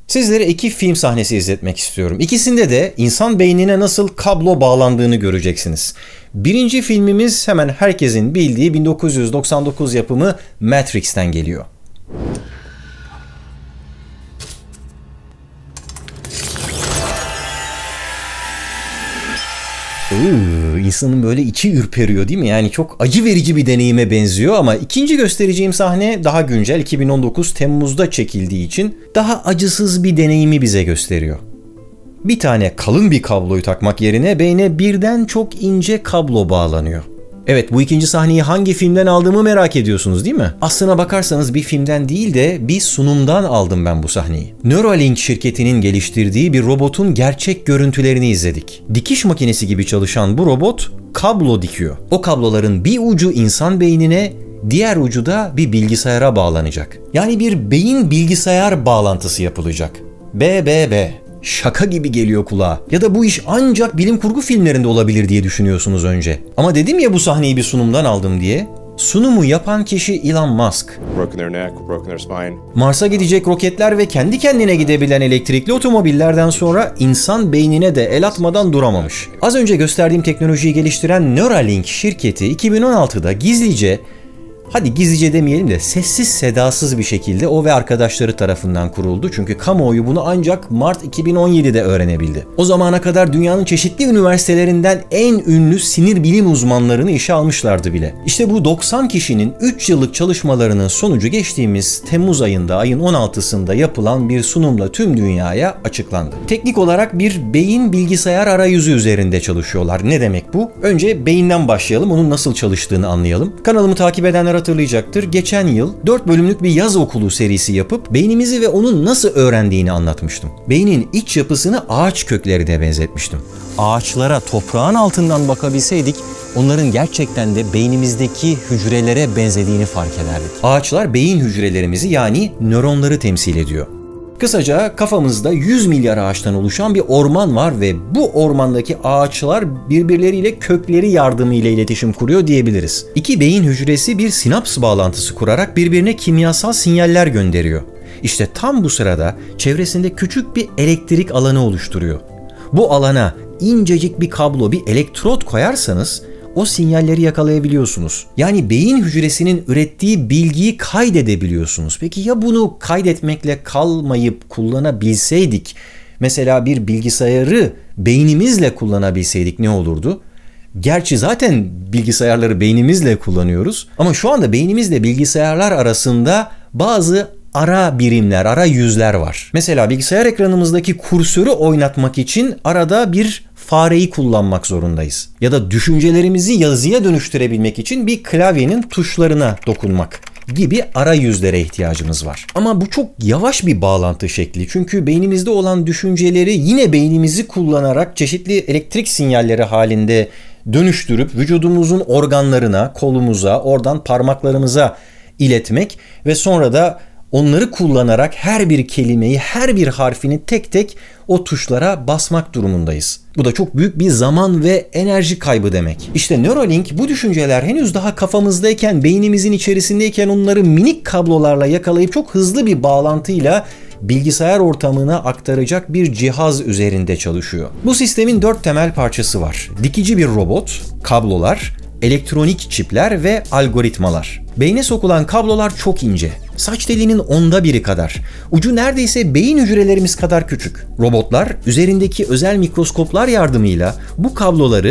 Sizlere iki film sahnesi izletmek istiyorum. İkisinde de insan beynine nasıl kablo bağlandığını göreceksiniz. Birinci filmimiz hemen herkesin bildiği 1999 yapımı Matrix'ten geliyor. İnsanın böyle içi ürperiyor değil mi? Yani çok acı verici bir deneyime benziyor ama ikinci göstereceğim sahne daha güncel, 2019 Temmuz'da çekildiği için daha acısız bir deneyimi bize gösteriyor. Bir tane kalın bir kabloyu takmak yerine beyne birden çok ince kablo bağlanıyor. Evet, bu ikinci sahneyi hangi filmden aldığımı merak ediyorsunuz değil mi? Aslına bakarsanız bir filmden değil de bir sunumdan aldım ben bu sahneyi. Neuralink şirketinin geliştirdiği bir robotun gerçek görüntülerini izledik. Dikiş makinesi gibi çalışan bu robot kablo dikiyor. O kabloların bir ucu insan beynine, diğer ucu da bir bilgisayara bağlanacak. Yani bir beyin bilgisayar bağlantısı yapılacak. BBB. Şaka gibi geliyor kulağa. Ya da bu iş ancak bilim kurgu filmlerinde olabilir diye düşünüyorsunuz önce. Ama dedim ya bu sahneyi bir sunumdan aldım diye. Sunumu yapan kişi Elon Musk. Mars'a gidecek roketler ve kendi kendine gidebilen elektrikli otomobillerden sonra insan beynine de el atmadan duramamış. Az önce gösterdiğim teknolojiyi geliştiren Neuralink şirketi 2016'da gizlice, hadi gizlice demeyelim de sessiz sedasız bir şekilde o ve arkadaşları tarafından kuruldu. Çünkü kamuoyu bunu ancak Mart 2017'de öğrenebildi. O zamana kadar dünyanın çeşitli üniversitelerinden en ünlü sinir bilim uzmanlarını işe almışlardı bile. İşte bu 90 kişinin 3 yıllık çalışmalarının sonucu geçtiğimiz Temmuz ayında, ayın 16'sında yapılan bir sunumla tüm dünyaya açıklandı. Teknik olarak bir beyin bilgisayar arayüzü üzerinde çalışıyorlar. Ne demek bu? Önce beyinden başlayalım, onun nasıl çalıştığını anlayalım. Kanalımı takip edenler hatırlayacaktır. Geçen yıl 4 bölümlük bir yaz okulu serisi yapıp beynimizi ve onun nasıl öğrendiğini anlatmıştım. Beynin iç yapısını ağaç köklerine benzetmiştim. Ağaçlara toprağın altından bakabilseydik onların gerçekten de beynimizdeki hücrelere benzediğini fark ederdik. Ağaçlar beyin hücrelerimizi, yani nöronları temsil ediyor. Kısaca kafamızda 100 milyar ağaçtan oluşan bir orman var ve bu ormandaki ağaçlar birbirleriyle kökleri yardımıyla iletişim kuruyor diyebiliriz. İki beyin hücresi bir sinaps bağlantısı kurarak birbirine kimyasal sinyaller gönderiyor. İşte tam bu sırada çevresinde küçük bir elektrik alanı oluşturuyor. Bu alana incecik bir kablo, bir elektrot koyarsanız o sinyalleri yakalayabiliyorsunuz. Yani beyin hücresinin ürettiği bilgiyi kaydedebiliyorsunuz. Peki ya bunu kaydetmekle kalmayıp kullanabilseydik? Mesela bir bilgisayarı beynimizle kullanabilseydik ne olurdu? Gerçi zaten bilgisayarları beynimizle kullanıyoruz. Ama şu anda beynimizle bilgisayarlar arasında bazı ara birimler, ara yüzler var. Mesela bilgisayar ekranımızdaki kursörü oynatmak için arada bir fareyi kullanmak zorundayız. Ya da düşüncelerimizi yazıya dönüştürebilmek için bir klavyenin tuşlarına dokunmak gibi ara yüzlere ihtiyacımız var. Ama bu çok yavaş bir bağlantı şekli. Çünkü beynimizde olan düşünceleri yine beynimizi kullanarak çeşitli elektrik sinyalleri halinde dönüştürüp vücudumuzun organlarına, kolumuza, oradan parmaklarımıza iletmek ve sonra da onları kullanarak her bir kelimeyi, her bir harfini tek tek o tuşlara basmak durumundayız. Bu da çok büyük bir zaman ve enerji kaybı demek. İşte Neuralink bu düşünceler henüz daha kafamızdayken, beynimizin içerisindeyken onları minik kablolarla yakalayıp çok hızlı bir bağlantıyla bilgisayar ortamına aktaracak bir cihaz üzerinde çalışıyor. Bu sistemin 4 temel parçası var. Dikici bir robot, kablolar, elektronik çipler ve algoritmalar. Beyne sokulan kablolar çok ince. Saç telinin 1/10 kadar. Ucu neredeyse beyin hücrelerimiz kadar küçük. Robotlar üzerindeki özel mikroskoplar yardımıyla bu kabloları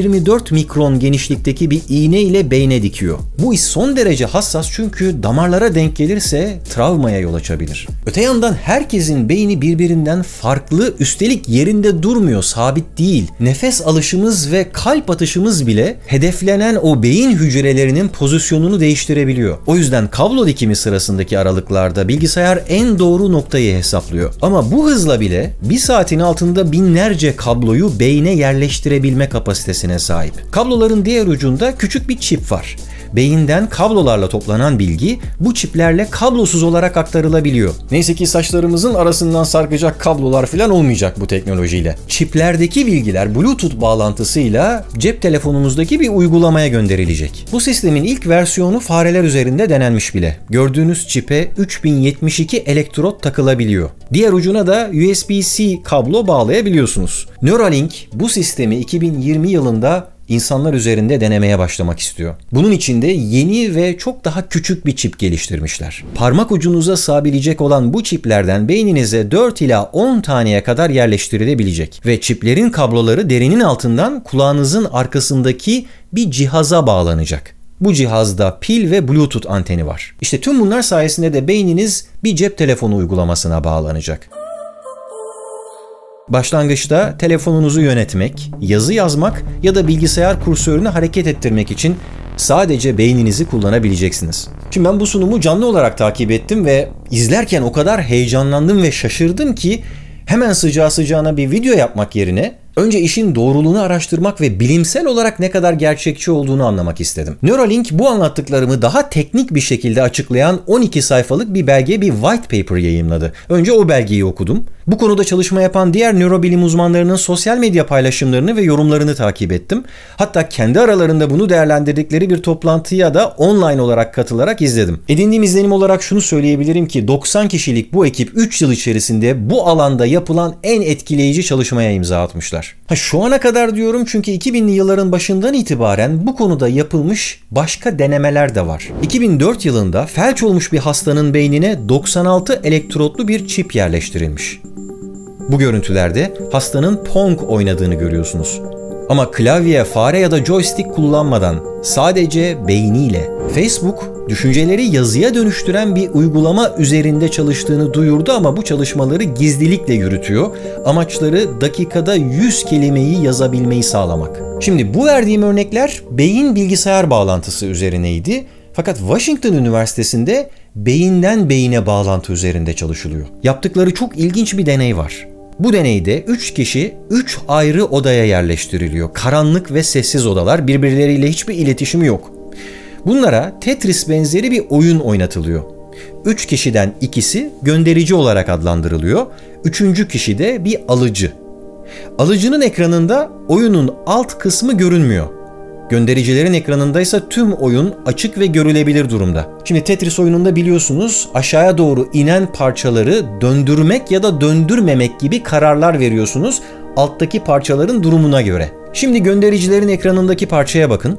24 mikron genişlikteki bir iğne ile beyne dikiyor. Bu iş son derece hassas çünkü damarlara denk gelirse travmaya yol açabilir. Öte yandan herkesin beyni birbirinden farklı, üstelik yerinde durmuyor, sabit değil. Nefes alışımız ve kalp atışımız bile hedeflenen o beyin hücrelerinin pozisyonunu değiştirebiliyor. O yüzden kablo dikimi sırasında aralıklarda bilgisayar en doğru noktayı hesaplıyor. Ama bu hızla bile bir saatin altında binlerce kabloyu beyne yerleştirebilme kapasitesine sahip. Kabloların diğer ucunda küçük bir çip var. Beyinden kablolarla toplanan bilgi bu çiplerle kablosuz olarak aktarılabiliyor. Neyse ki saçlarımızın arasından sarkacak kablolar falan olmayacak bu teknolojiyle. Çiplerdeki bilgiler Bluetooth bağlantısıyla cep telefonumuzdaki bir uygulamaya gönderilecek. Bu sistemin ilk versiyonu fareler üzerinde denenmiş bile. Gördüğünüz çipe 3072 elektrot takılabiliyor. Diğer ucuna da USB-C kablo bağlayabiliyorsunuz. Neuralink bu sistemi 2020 yılında insanlar üzerinde denemeye başlamak istiyor. Bunun için de yeni ve çok daha küçük bir çip geliştirmişler. Parmak ucunuza sığabilecek olan bu çiplerden beyninize 4 ila 10 taneye kadar yerleştirilebilecek ve çiplerin kabloları derinin altından kulağınızın arkasındaki bir cihaza bağlanacak. Bu cihazda pil ve Bluetooth anteni var. İşte tüm bunlar sayesinde de beyniniz bir cep telefonu uygulamasına bağlanacak. Başlangıçta telefonunuzu yönetmek, yazı yazmak ya da bilgisayar kursörünü hareket ettirmek için sadece beyninizi kullanabileceksiniz. Şimdi ben bu sunumu canlı olarak takip ettim ve izlerken o kadar heyecanlandım ve şaşırdım ki hemen sıcağı sıcağına bir video yapmak yerine önce işin doğruluğunu araştırmak ve bilimsel olarak ne kadar gerçekçi olduğunu anlamak istedim. Neuralink bu anlattıklarımı daha teknik bir şekilde açıklayan 12 sayfalık bir belge, bir white paper yayımladı. Önce o belgeyi okudum. Bu konuda çalışma yapan diğer nörobilim uzmanlarının sosyal medya paylaşımlarını ve yorumlarını takip ettim. Hatta kendi aralarında bunu değerlendirdikleri bir toplantıya da online olarak katılarak izledim. Edindiğim izlenim olarak şunu söyleyebilirim ki 90 kişilik bu ekip 3 yıl içerisinde bu alanda yapılan en etkileyici çalışmaya imza atmışlar. Şu ana kadar diyorum çünkü 2000'li yılların başından itibaren bu konuda yapılmış başka denemeler de var. 2004 yılında felç olmuş bir hastanın beynine 96 elektrotlu bir çip yerleştirilmiş. Bu görüntülerde hastanın Pong oynadığını görüyorsunuz. Ama klavye, fare ya da joystick kullanmadan sadece beyniyle. Facebook, düşünceleri yazıya dönüştüren bir uygulama üzerinde çalıştığını duyurdu ama bu çalışmaları gizlilikle yürütüyor. Amaçları dakikada 100 kelimeyi yazabilmeyi sağlamak. Şimdi bu verdiğim örnekler beyin bilgisayar bağlantısı üzerineydi. Fakat Washington Üniversitesi'nde beyinden beyine bağlantı üzerinde çalışılıyor. Yaptıkları çok ilginç bir deney var. Bu deneyde 3 kişi 3 ayrı odaya yerleştiriliyor. Karanlık ve sessiz odalar, birbirleriyle hiçbir iletişimi yok. Bunlara Tetris benzeri bir oyun oynatılıyor. 3 kişiden ikisi gönderici olarak adlandırılıyor. 3. kişi de bir alıcı. Alıcının ekranında oyunun alt kısmı görünmüyor. Göndericilerin ekranındaysa tüm oyun açık ve görülebilir durumda. Şimdi Tetris oyununda biliyorsunuz aşağıya doğru inen parçaları döndürmek ya da döndürmemek gibi kararlar veriyorsunuz alttaki parçaların durumuna göre. Şimdi göndericilerin ekranındaki parçaya bakın.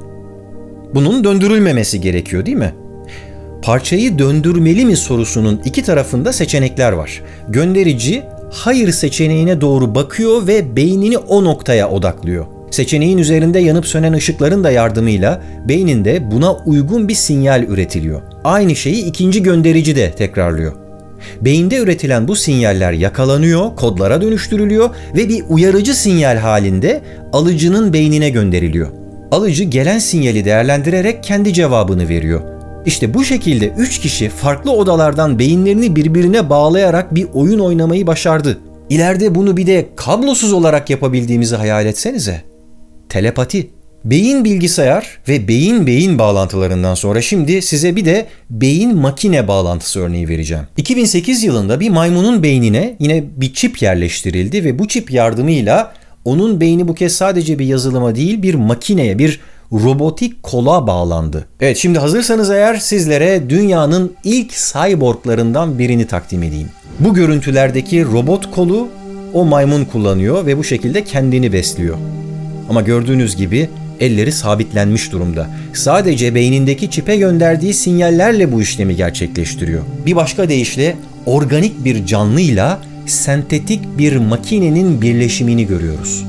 Bunun döndürülmemesi gerekiyor değil mi? Parçayı döndürmeli mi sorusunun iki tarafında seçenekler var. Gönderici hayır seçeneğine doğru bakıyor ve beynini o noktaya odaklıyor. Seçeneğin üzerinde yanıp sönen ışıkların da yardımıyla beyninde buna uygun bir sinyal üretiliyor. Aynı şeyi ikinci gönderici de tekrarlıyor. Beyinde üretilen bu sinyaller yakalanıyor, kodlara dönüştürülüyor ve bir uyarıcı sinyal halinde alıcının beynine gönderiliyor. Alıcı gelen sinyali değerlendirerek kendi cevabını veriyor. İşte bu şekilde 3 kişi farklı odalardan beyinlerini birbirine bağlayarak bir oyun oynamayı başardı. İleride bunu bir de kablosuz olarak yapabildiğimizi hayal etsenize. Telepati. Beyin bilgisayar ve beyin bağlantılarından sonra şimdi size bir de beyin makine bağlantısı örneği vereceğim. 2008 yılında bir maymunun beynine yine bir çip yerleştirildi ve bu çip yardımıyla onun beyni bu kez sadece bir yazılıma değil bir makineye, bir robotik kola bağlandı. Evet, şimdi hazırsanız eğer sizlere dünyanın ilk cyborglarından birini takdim edeyim. Bu görüntülerdeki robot kolu o maymun kullanıyor ve bu şekilde kendini besliyor. Ama gördüğünüz gibi elleri sabitlenmiş durumda. Sadece beynindeki çipe gönderdiği sinyallerle bu işlemi gerçekleştiriyor. Bir başka deyişle organik bir canlıyla sentetik bir makinenin birleşimini görüyoruz.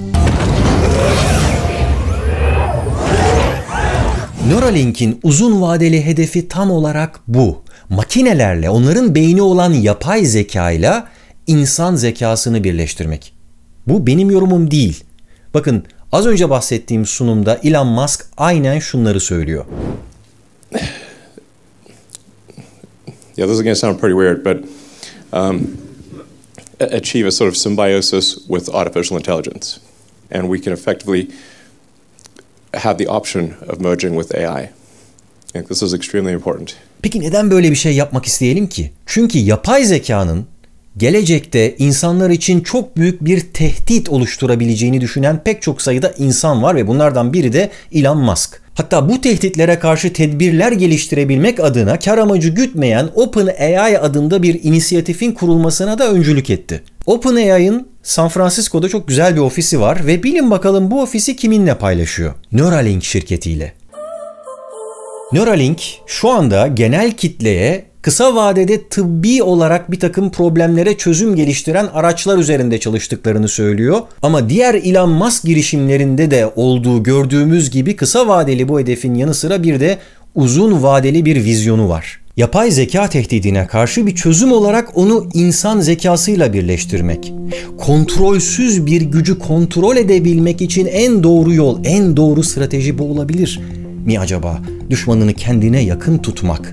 Neuralink'in uzun vadeli hedefi tam olarak bu. Makinelerle, onların beyni olan yapay zekayla insan zekasını birleştirmek. Bu benim yorumum değil. Bakın, az önce bahsettiğim sunumda Elon Musk aynen şunları söylüyor. Yeah, this is going to sound pretty weird, but achieve a sort of symbiosis with artificial intelligence. And we can effectively have the option of merging with AI. think this is extremely important. Peki neden böyle bir şey yapmak isteyelim ki? Çünkü yapay zekanın gelecekte insanlar için çok büyük bir tehdit oluşturabileceğini düşünen pek çok sayıda insan var ve bunlardan biri de Elon Musk. Hatta bu tehditlere karşı tedbirler geliştirebilmek adına kar amacı gütmeyen OpenAI adında bir inisiyatifin kurulmasına da öncülük etti. OpenAI'ın San Francisco'da çok güzel bir ofisi var ve bilin bakalım bu ofisi kiminle paylaşıyor? Neuralink şirketiyle. Neuralink şu anda genel kitleye kısa vadede tıbbi olarak bir takım problemlere çözüm geliştiren araçlar üzerinde çalıştıklarını söylüyor. Ama diğer Elon Musk girişimlerinde de olduğu gördüğümüz gibi kısa vadeli bu hedefin yanı sıra bir de uzun vadeli bir vizyonu var. Yapay zeka tehdidine karşı bir çözüm olarak onu insan zekasıyla birleştirmek. Kontrolsüz bir gücü kontrol edebilmek için en doğru yol, en doğru strateji bu olabilir mi acaba? Düşmanını kendine yakın tutmak.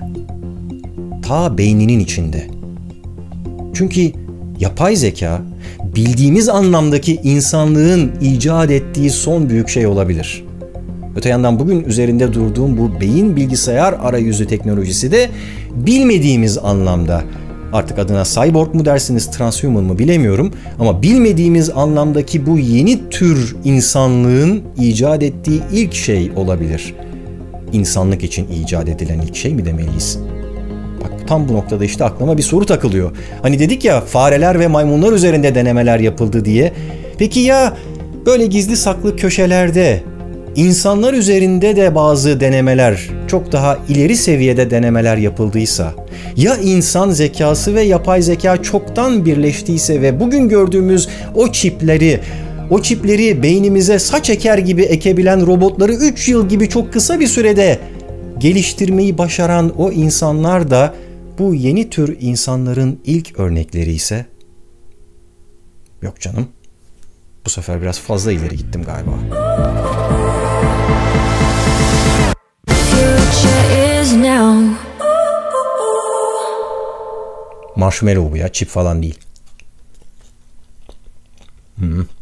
Ta beyninin içinde. Çünkü yapay zeka bildiğimiz anlamdaki insanlığın icat ettiği son büyük şey olabilir. Öte yandan bugün üzerinde durduğum bu beyin bilgisayar arayüzü teknolojisi de bilmediğimiz anlamda, artık adına cyborg mu dersiniz, transhuman mı bilemiyorum, ama bilmediğimiz anlamdaki bu yeni tür insanlığın icat ettiği ilk şey olabilir. İnsanlık için icat edilen ilk şey mi demeliyiz? Bak tam bu noktada işte aklıma bir soru takılıyor. Hani dedik ya fareler ve maymunlar üzerinde denemeler yapıldı diye. Peki ya böyle gizli saklı köşelerde insanlar üzerinde de bazı denemeler, çok daha ileri seviyede denemeler yapıldıysa, ya insan zekası ve yapay zeka çoktan birleştiyse ve bugün gördüğümüz o çipleri beynimize saç eker gibi ekebilen robotları 3 yıl gibi çok kısa bir sürede geliştirmeyi başaran o insanlar da bu yeni tür insanların ilk örnekleri ise, yok canım, bu sefer biraz fazla ileri gittim galiba. Marshmallow bu ya, çip falan değil.